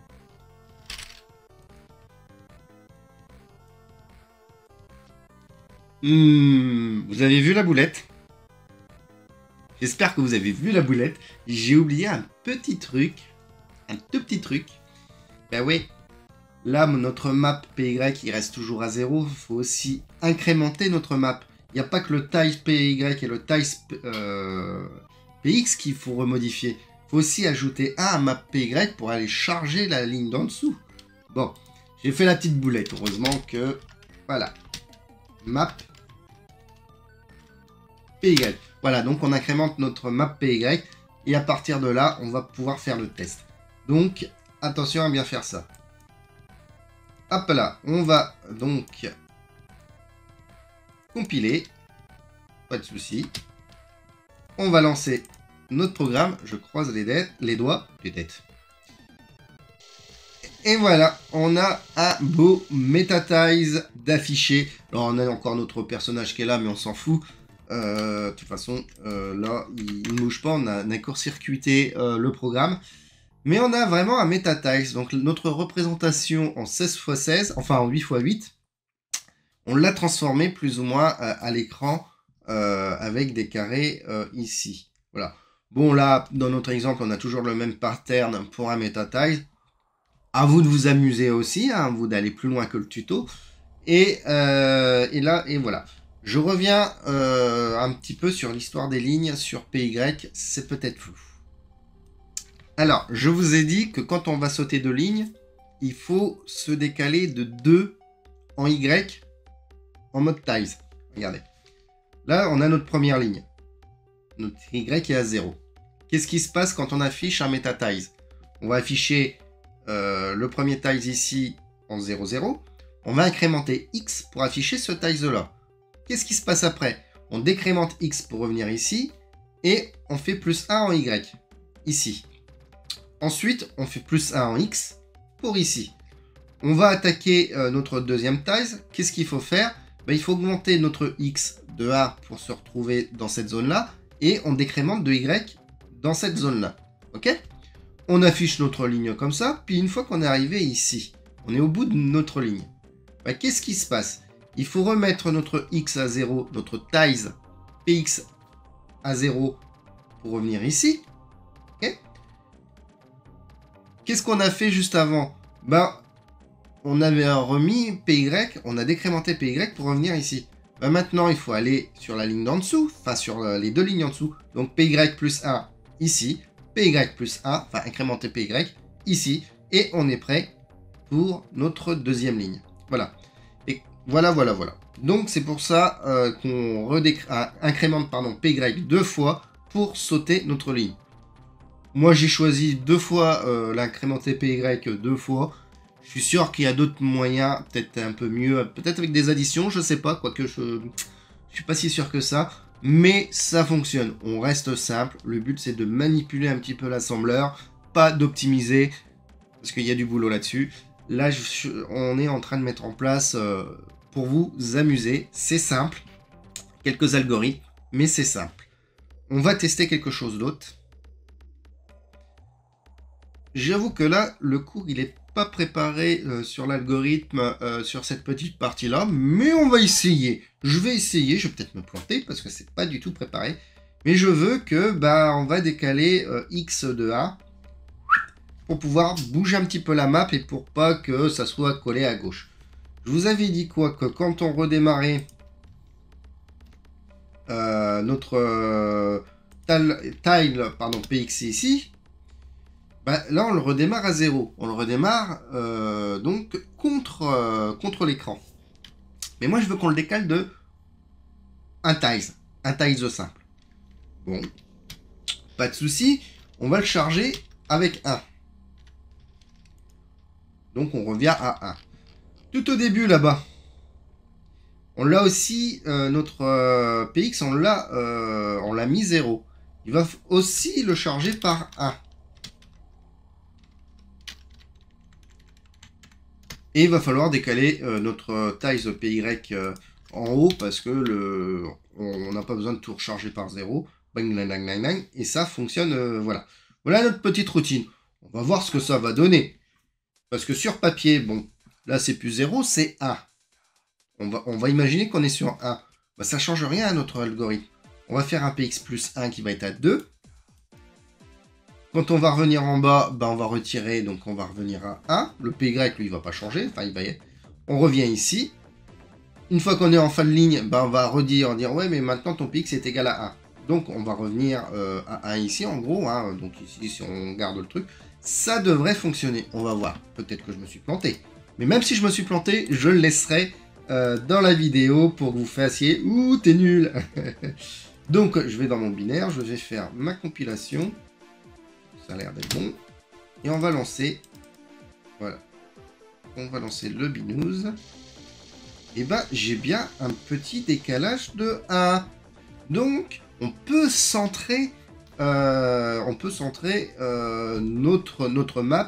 Hmm, vous avez vu la boulette? J'espère que vous avez vu la boulette. J'ai oublié un petit truc. Un tout petit truc. Ben oui. Là, notre map P Y, il reste toujours à zéro. Il faut aussi incrémenter notre map. Il n'y a pas que le taille P Y et le taille euh, P X qu'il faut remodifier. Il faut aussi ajouter un à map P Y pour aller charger la ligne d'en dessous. Bon, j'ai fait la petite boulette. Heureusement que... Voilà. Map P Y. Voilà, donc on incrémente notre map P Y. Et à partir de là, on va pouvoir faire le test. Donc, attention à bien faire ça. Hop là, on va donc compiler. Pas de souci. On va lancer notre programme. Je croise les, dettes, les doigts. Les dettes. Et voilà, on a un beau MetaTiles d'affiché. Alors, on a encore notre personnage qui est là, mais on s'en fout. Euh, de toute façon, euh, là, il ne bouge pas. On a, on a court-circuité euh, le programme. Mais on a vraiment un MetaTiles. Donc, notre représentation en seize par seize, enfin en huit par huit, on l'a transformé plus ou moins euh, à l'écran euh, avec des carrés euh, ici. Voilà. Bon, là, dans notre exemple, on a toujours le même pattern pour un MetaTiles. À vous de vous amuser aussi, hein, à vous d'aller plus loin que le tuto. Et, euh, et là, et voilà. Je reviens euh, un petit peu sur l'histoire des lignes sur P Y. C'est peut-être flou. Alors, je vous ai dit que quand on va sauter de lignes, il faut se décaler de deux en Y en mode tiles. Regardez. Là, on a notre première ligne. Notre Y est à zéro. Qu'est-ce qui se passe quand on affiche un MetaTiles? On va afficher euh, le premier tiles ici en zéro zéro. On va incrémenter X pour afficher ce tiles-là. Qu'est-ce qui se passe après? On décrémente X pour revenir ici. Et on fait plus un en Y. Ici. Ensuite, on fait plus un en X pour ici. On va attaquer euh, notre deuxième tiles. Qu'est-ce qu'il faut faire? Ben, il faut augmenter notre X de un pour se retrouver dans cette zone-là. Et on décrémente de Y dans cette zone-là. Ok? On affiche notre ligne comme ça. Puis une fois qu'on est arrivé ici, on est au bout de notre ligne. Ben, qu'est-ce qui se passe? Il faut remettre notre X à zéro, notre tiles P X à zéro pour revenir ici. Ok? Qu'est-ce qu'on a fait juste avant? Ben, on avait remis P Y, on a décrémenté P Y pour revenir ici. Ben maintenant, il faut aller sur la ligne d'en dessous, enfin sur les deux lignes en dessous. Donc P Y plus un ici, P Y plus un, enfin incrémenter P Y ici. Et on est prêt pour notre deuxième ligne. Voilà. Et voilà, voilà, voilà. Donc c'est pour ça euh, qu'on incrémente pardon, P Y deux fois pour sauter notre ligne. Moi, j'ai choisi deux fois euh, l'incrémenter P Y deux fois. Je suis sûr qu'il y a d'autres moyens, peut-être un peu mieux, peut-être avec des additions, je sais pas, quoique je ne suis pas si sûr que ça. Mais ça fonctionne, on reste simple. Le but, c'est de manipuler un petit peu l'assembleur, pas d'optimiser, parce qu'il y a du boulot là-dessus. Là, je, on est en train de mettre en place, euh, pour vous amuser, c'est simple. Quelques algorithmes, mais c'est simple. On va tester quelque chose d'autre. J'avoue que là, le cours, il est pas préparé euh, sur l'algorithme, euh, sur cette petite partie-là, mais on va essayer. Je vais essayer, je vais peut-être me planter, parce que c'est pas du tout préparé. Mais je veux que, bah, on va décaler euh, X de un, pour pouvoir bouger un petit peu la map, et pour pas que ça soit collé à gauche. Je vous avais dit quoi? Que quand on redémarrait euh, notre euh, tile, tile pardon, P X ici, bah, là, on le redémarre à zéro. On le redémarre euh, donc contre, euh, contre l'écran. Mais moi, je veux qu'on le décale de un tiles. Un tiles simple. Bon. Pas de souci. On va le charger avec un. Donc, on revient à un. Tout au début, là-bas, on l'a aussi, euh, notre euh, P X, on l'a euh, on l'a mis zéro. Il va aussi le charger par un. Et il va falloir décaler euh, notre tiles P Y euh, en haut parce que le on n'a pas besoin de tout recharger par zéro. Bang, bang, bang, bang, bang, et ça fonctionne, euh, voilà. Voilà notre petite routine. On va voir ce que ça va donner. Parce que sur papier, bon, là c'est plus zéro, c'est un. On va, on va imaginer qu'on est sur un. Bah, ça ne change rien à notre algorithme. On va faire un P X plus un qui va être à deux. Quand on va revenir en bas, bah, on va retirer, donc on va revenir à un. Le P Y, lui, il va pas changer. Enfin, il va y être... On revient ici. Une fois qu'on est en fin de ligne, bah, on va redire, on dire, ouais, mais maintenant ton P X est égal à un. Donc, on va revenir euh, à un ici, en gros. Hein. Donc, ici, si on garde le truc, ça devrait fonctionner. On va voir. Peut-être que je me suis planté. Mais même si je me suis planté, je le laisserai euh, dans la vidéo pour que vous fassiez « Ouh, t'es nul !» Donc, je vais dans mon binaire, je vais faire ma compilation. Ça a l'air d'être bon. Et on va lancer... Voilà. On va lancer le binous. Et ben, j'ai bien un petit décalage de un. Donc, on peut centrer... Euh, on peut centrer euh, notre, notre map.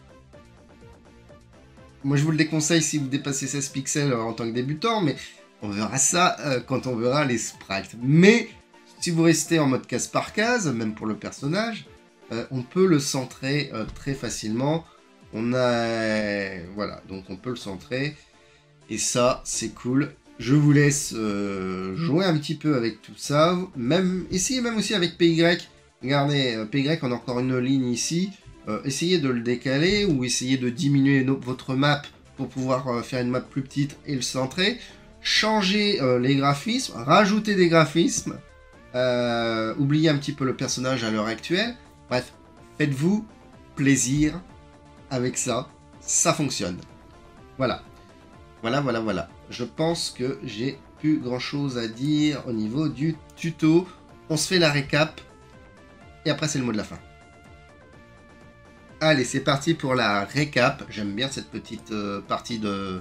Moi, je vous le déconseille si vous dépassez seize pixels en tant que débutant, mais on verra ça euh, quand on verra les sprites. Mais, si vous restez en mode case par case, même pour le personnage... Euh, on peut le centrer euh, très facilement. On a... Voilà, donc on peut le centrer. Et ça, c'est cool. Je vous laisse euh, jouer un petit peu avec tout ça. Même, essayez même aussi avec P Y. Regardez, euh, P Y, on a encore une ligne ici. Euh, essayez de le décaler ou essayez de diminuer no votre map pour pouvoir euh, faire une map plus petite et le centrer. Changez euh, les graphismes, rajoutez des graphismes. Euh, oubliez un petit peu le personnage à l'heure actuelle. Bref, faites-vous plaisir avec ça, ça fonctionne. Voilà, voilà, voilà, voilà. Je pense que j'ai plus grand chose à dire au niveau du tuto. On se fait la récap et après c'est le mot de la fin. Allez, c'est parti pour la récap. J'aime bien cette petite euh, partie de...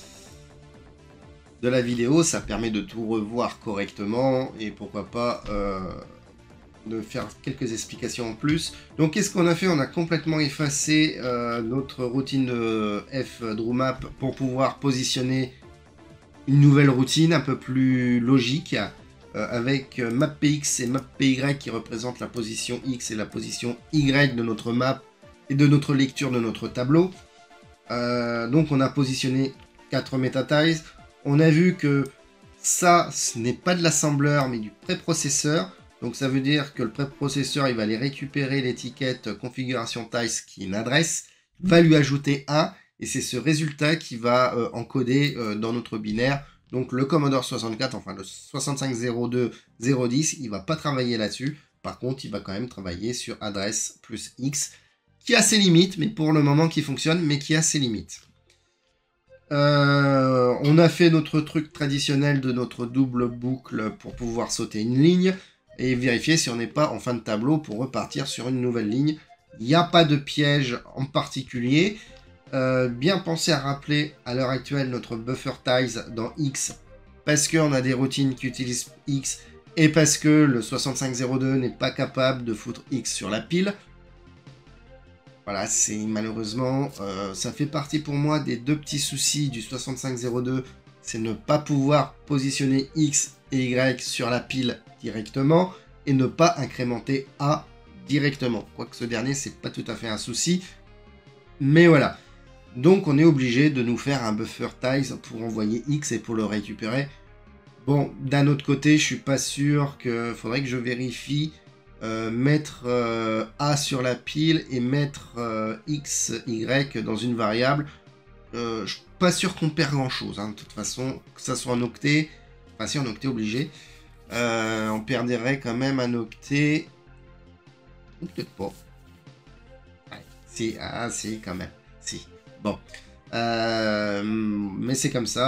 de la vidéo. Ça permet de tout revoir correctement et pourquoi pas... Euh... de faire quelques explications en plus. Donc qu'est-ce qu'on a fait? On a complètement effacé euh, notre routine de FDrewMap pour pouvoir positionner une nouvelle routine un peu plus logique euh, avec MapPX et MapPY qui représentent la position X et la position Y de notre map et de notre lecture de notre tableau. Euh, donc on a positionné quatre MetaTiles. On a vu que ça, ce n'est pas de l'assembleur mais du préprocesseur. Donc ça veut dire que le préprocesseur, il va aller récupérer l'étiquette configuration tiles qui est une adresse, va lui ajouter un, et c'est ce résultat qui va euh, encoder euh, dans notre binaire. Donc le Commodore soixante-quatre, enfin le soixante-cinq zéro deux zéro dix, il va pas travailler là-dessus. Par contre, il va quand même travailler sur adresse plus X, qui a ses limites, mais pour le moment qui fonctionne, mais qui a ses limites. Euh, on a fait notre truc traditionnel de notre double boucle pour pouvoir sauter une ligne. Et vérifier si on n'est pas en fin de tableau pour repartir sur une nouvelle ligne. Il n'y a pas de piège en particulier. Euh, bien penser à rappeler à l'heure actuelle notre buffer tiles dans X, parce qu'on a des routines qui utilisent X, et parce que le soixante-cinq zéro deux n'est pas capable de foutre X sur la pile. Voilà, c'est malheureusement, euh, ça fait partie pour moi des deux petits soucis du soixante-cinq zéro deux, c'est ne pas pouvoir positionner X et Y sur la pile directement et ne pas incrémenter A directement. Quoique ce dernier, c'est pas tout à fait un souci. Mais voilà. Donc on est obligé de nous faire un buffer tiles pour envoyer X et pour le récupérer. Bon, d'un autre côté, je suis pas sûr que... Faudrait que je vérifie euh, mettre euh, A sur la pile et mettre euh, X, Y dans une variable. Euh, je suis pas sûr qu'on perd grand chose. Hein, de toute façon, que ça soit en octet... Enfin si, en octet obligé. Euh, on perdrait quand même un octet. Ou peut-être pas. Ouais, si, ah, si, quand même. Si. Bon. Euh, mais c'est comme ça.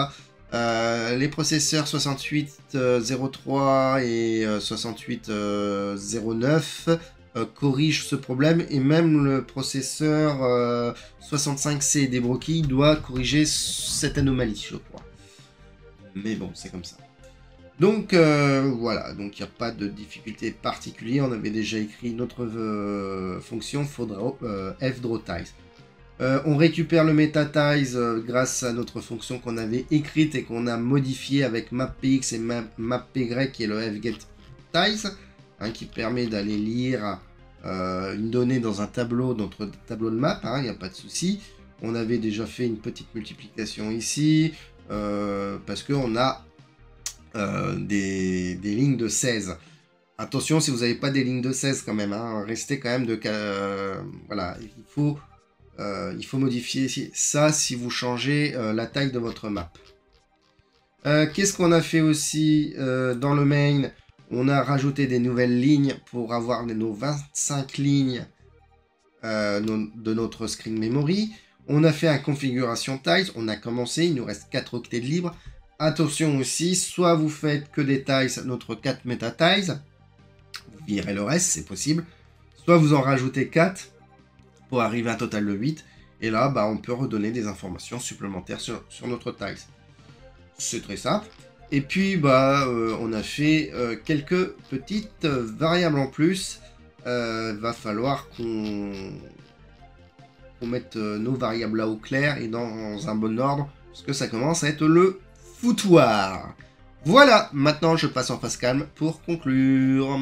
Euh, les processeurs soixante-huit zéro trois et euh, soixante-huit zéro neuf euh, corrigent ce problème, et même le processeur euh, soixante-cinq C des Broky doit corriger cette anomalie, je crois. Mais bon, c'est comme ça. Donc euh, voilà, donc il n'y a pas de difficulté particulière. On avait déjà écrit notre euh, fonction fdraw, euh, fdrawTiles. Euh, on récupère le metaTiles euh, grâce à notre fonction qu'on avait écrite et qu'on a modifiée avec mappx et mappy et le fgetTiles, hein, qui permet d'aller lire euh, une donnée dans un tableau, notre tableau de map, il hein, n'y a pas de souci. On avait déjà fait une petite multiplication ici, euh, parce qu'on a euh, des, des lignes de seize. Attention, si vous n'avez pas des lignes de seize quand même, hein, restez quand même de... Euh, voilà, il faut... Euh, il faut modifier ça si vous changez euh, la taille de votre map. Euh, Qu'est-ce qu'on a fait aussi euh, dans le main? On a rajouté des nouvelles lignes pour avoir nos vingt-cinq lignes euh, de notre screen memory. On a fait un configuration tiles. On a commencé, il nous reste quatre octets de libre. Attention aussi, soit vous faites que des tiles, notre quatre meta-tiles. Vous virez le reste, c'est possible. Soit vous en rajoutez quatre. Pour arriver à un total de huit. Et là, bah, on peut redonner des informations supplémentaires sur, sur notre tiles. C'est très simple. Et puis, bah, euh, on a fait euh, quelques petites euh, variables en plus. Euh, va falloir qu'on qu'on mette euh, nos variables là au clair et dans un bon ordre. Parce que ça commence à être le foutoir. Voilà, maintenant je passe en phase calme pour conclure.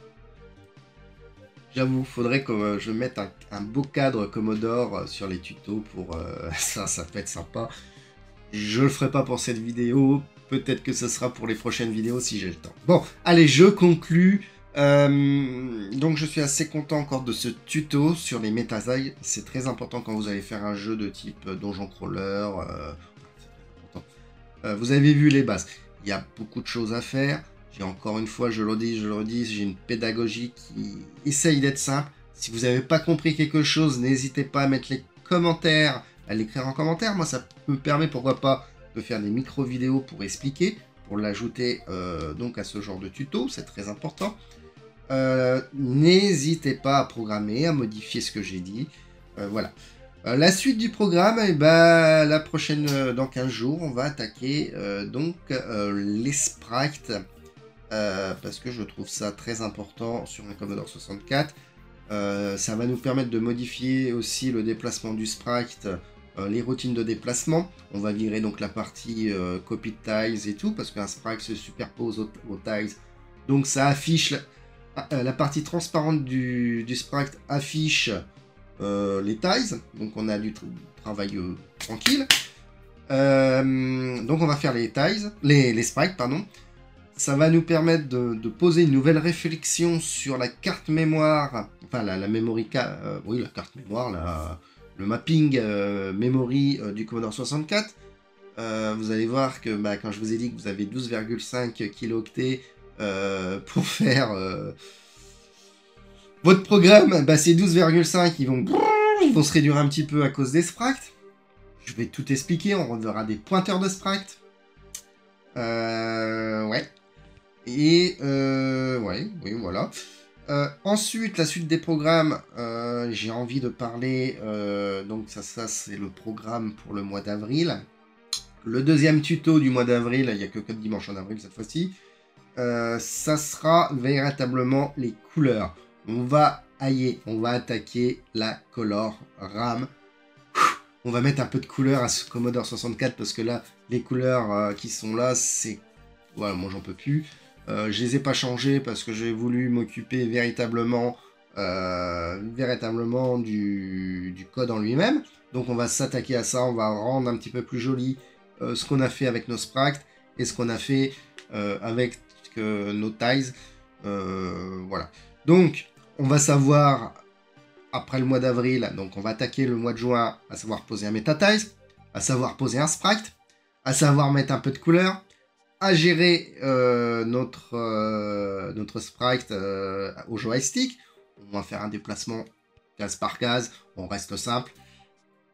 J'avoue, faudrait que je mette un, un beau cadre Commodore sur les tutos pour euh, ça, ça peut être sympa. Je le ferai pas pour cette vidéo, peut-être que ce sera pour les prochaines vidéos si j'ai le temps. Bon, allez, je conclus. Euh, donc je suis assez content encore de ce tuto sur les metaZai. C'est très important quand vous allez faire un jeu de type Donjon Crawler. Euh, euh, vous avez vu les bases. Il y a beaucoup de choses à faire. J'ai encore une fois, je le dis, je le redis, j'ai une pédagogie qui essaye d'être simple. Si vous n'avez pas compris quelque chose, n'hésitez pas à mettre les commentaires, à l'écrire en commentaire. Moi, ça me permet, pourquoi pas, de faire des micro-vidéos pour expliquer, pour l'ajouter euh, donc à ce genre de tuto, c'est très important. Euh, n'hésitez pas à programmer, à modifier ce que j'ai dit. Euh, voilà. Euh, la suite du programme, eh ben, la prochaine, euh, dans quinze jours, on va attaquer euh, donc euh, les sprites. Euh, parce que je trouve ça très important sur un Commodore soixante-quatre. Euh, ça va nous permettre de modifier aussi le déplacement du sprite, euh, les routines de déplacement. On va virer donc la partie euh, copy de tiles et tout, parce qu'un sprite se superpose aux, aux tiles. Donc ça affiche, la, euh, la partie transparente du, du sprite affiche euh, les tiles. Donc on a du tra travail euh, tranquille. Euh, donc on va faire les tiles, les, les sprites, pardon. Ça va nous permettre de, de poser une nouvelle réflexion sur la carte mémoire, enfin la, la memory card, euh, oui la carte mémoire, la, le mapping euh, memory euh, du Commodore soixante-quatre. Euh, vous allez voir que bah, quand je vous ai dit que vous avez douze virgule cinq kilooctets euh, pour faire euh, votre programme, bah, ces douze virgule cinq ils vont, ils vont se réduire un petit peu à cause des sprites. Je vais tout expliquer, on verra des pointeurs de sprites. Euh, ouais. Et euh, ouais, oui, voilà. Euh, ensuite, la suite des programmes, euh, j'ai envie de parler, euh, donc ça, ça c'est le programme pour le mois d'avril. Le deuxième tuto du mois d'avril, il n'y a que quatre dimanches en avril cette fois-ci, euh, ça sera véritablement les couleurs. On va hailler, on va attaquer la color RAM. On va mettre un peu de couleur à ce Commodore soixante-quatre parce que là, les couleurs euh, qui sont là, c'est... Voilà, moi j'en peux plus. Euh, je les ai pas changées parce que j'ai voulu m'occuper véritablement, euh, véritablement du, du code en lui-même. Donc on va s'attaquer à ça, on va rendre un petit peu plus joli euh, ce qu'on a fait avec nos sprites et ce qu'on a fait euh, avec euh, nos tiles. Euh, voilà. Donc on va savoir, après le mois d'avril, donc on va attaquer le mois de juin, à savoir poser un meta-tiles, à savoir poser un sprite, à savoir mettre un peu de couleur, à gérer euh, notre, euh, notre sprite euh, au joystick. On va faire un déplacement case par case, on reste simple.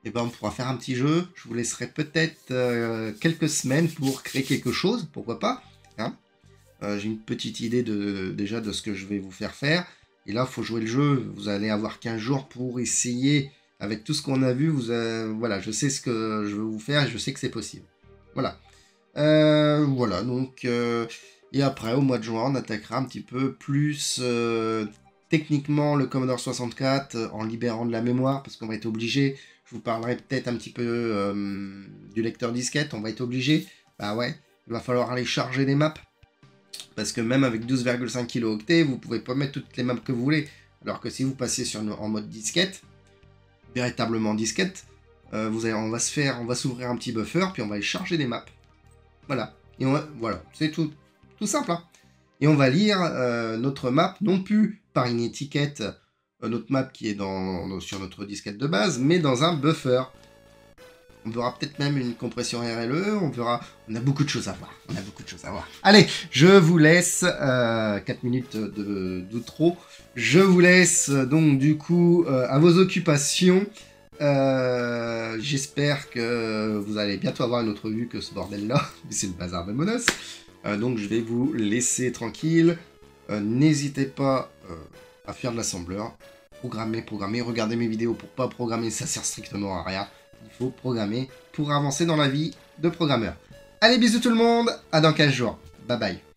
et ben on pourra faire un petit jeu. Je vous laisserai peut-être euh, quelques semaines pour créer quelque chose, pourquoi pas, hein. Euh, j'ai une petite idée de, déjà de ce que je vais vous faire faire. Et là, il faut jouer le jeu. Vous allez avoir quinze jours pour essayer. Avec tout ce qu'on a vu, vous avez- voilà, je sais ce que je veux vous faire et je sais que c'est possible. Voilà. Euh, voilà, donc... euh, et après, au mois de juin, on attaquera un petit peu plus euh, techniquement le Commodore soixante-quatre euh, en libérant de la mémoire, parce qu'on va être obligé. Je vous parlerai peut-être un petit peu euh, du lecteur disquette. On va être obligé. Bah ouais, il va falloir aller charger des maps. Parce que même avec douze virgule cinq kilooctets, vous pouvez pas mettre toutes les maps que vous voulez. Alors que si vous passez sur en mode disquette, véritablement disquette, euh, vous allez, on va se faire, on va s'ouvrir un petit buffer, puis on va aller charger des maps. Voilà. Et on va, voilà, c'est tout, tout simple. Hein. Et on va lire euh, notre map, non plus par une étiquette, euh, notre map qui est dans, sur notre disquette de base, mais dans un buffer. On verra peut-être même une compression R L E, on verra... On a beaucoup de choses à voir, on a beaucoup de choses à voir. Allez, je vous laisse, euh, quatre minutes d'outro, je vous laisse donc du coup euh, à vos occupations. Euh, J'espère que vous allez bientôt avoir une autre vue que ce bordel-là, c'est le bazar de Monos. Euh, donc je vais vous laisser tranquille. Euh, N'hésitez pas euh, à faire de l'assembleur. Programmer, programmer, regardez mes vidéos pour pas programmer, ça sert strictement à rien. Il faut programmer pour avancer dans la vie de programmeur. Allez, bisous tout le monde, à dans quinze jours. Bye bye.